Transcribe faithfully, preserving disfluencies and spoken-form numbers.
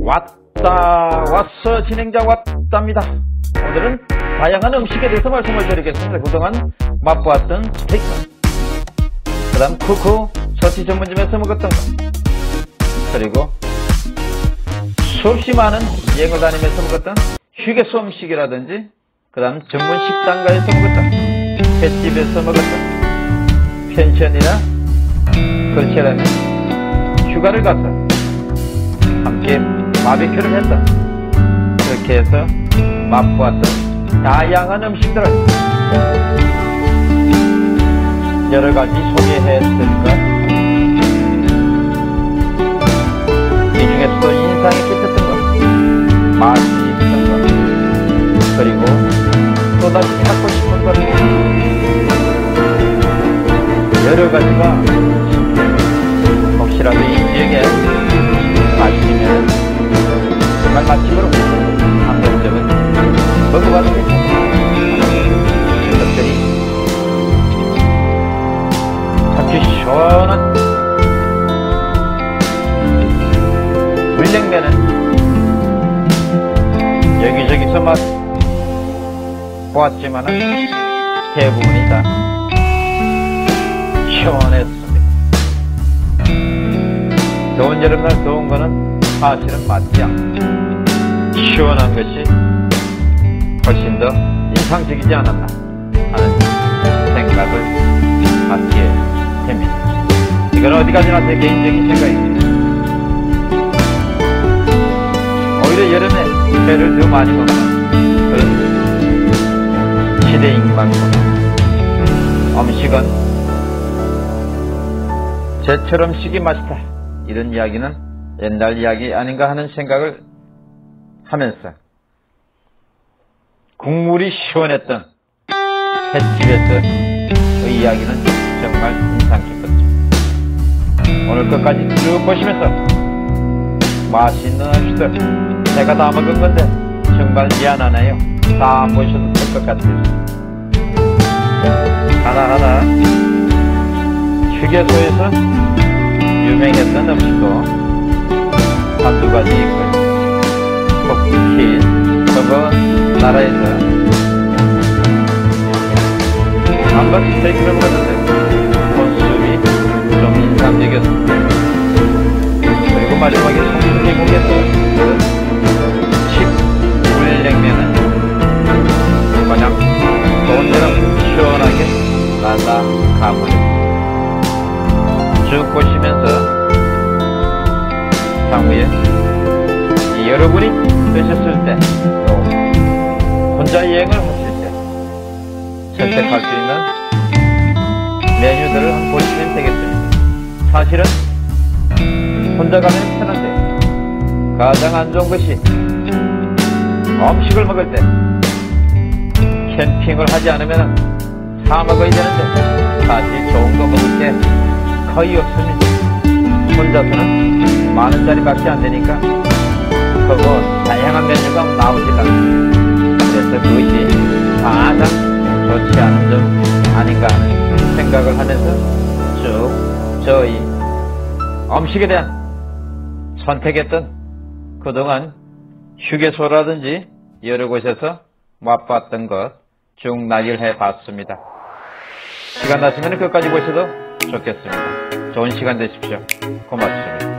왔다 왔어 진행자 왔답니다. 오늘은 다양한 음식에 대해서 말씀을 드리겠습니다. 그동안 맛보았던 스테이크, 그 다음 쿠쿠 서치 전문점에서 먹었던 것, 그리고 수없이 많은 여행을 다니면서 먹었던 휴게소 음식이라든지, 그 다음 전문 식당가에서 먹었던, 횟집에서 먹었던, 펜션이나 걸체라는 휴가를 가서 함께 바비큐를 했다. 그렇게 해서 맛보았던 다양한 음식들을 여러가지 소개했으니까 이 중에서도 인상이 깊었던 것, 맛이 있었던 것, 그리고 또다시 찾고 싶은 것, 여러가지가 혹시라도 이 지역에 가시면 정말 맛집으로 한 번쯤은 먹어봐도 괜찮은 것들이 참치 시원한 물냉면은 여기저기서 맛 보았지만은 대부분이 다 시원했습니다. 더운 여름날 더운 거는 사실은 맞지 않고 시원한 것이 훨씬 더 인상적이지 않았나 하는 생각을 갖게 됩니다. 이건 어디까지나 제 개인적인 생각입니다. 오히려 여름에 회를 더 많이 먹는 그런 시대인 만큼 음식은 제철 음식이 맛있다, 이런 이야기는 옛날 이야기 아닌가 하는 생각을 하면서 국물이 시원했던 횟집에서의 이야기는 정말 인상 깊었죠. 오늘 끝까지 쭉 보시면서 맛있는 음식들 제가 다 먹은 건데 정말 미안하네요. 다 보셔도 될 것 같아요. 하나하나 휴게소에서 유명했던 음식도 한두 가지 있고요. 특히 저거 나라에서 함박 스테이크를 먹었는데 본수이 좀 인상적이었습니다. 그리고 마지막에 송수계곡에서 칡 물냉면은 그냥 좋은 데는 시원하게 날라 가버렸습니다. 쭉 보시면서 향후에 여러분이 되셨을 때, 또 혼자 여행을 하실 때 선택할 수 있는 메뉴들을 한번 보시면 되겠습니다. 사실은 혼자 가면 편한데 가장 안 좋은 것이 음식을 먹을 때 캠핑을 하지 않으면 사 먹어야 되는데 사실 좋은 거 먹을 게 거의 없습니다. 혼자서는 많은 자리밖에 안 되니까 그거 다양한 메뉴가 나오질 않습니다. 그래서 그것이 가장 좋지 않은 점 아닌가 하는 생각을 하면서 쭉 저희 음식에 대한 선택했던 그동안 휴게소라든지 여러 곳에서 맛봤던 것 쭉 나열해 봤습니다. 시간 나시면 끝까지 보셔도 좋겠습니다. 좋은 시간 되십시오. 고맙습니다.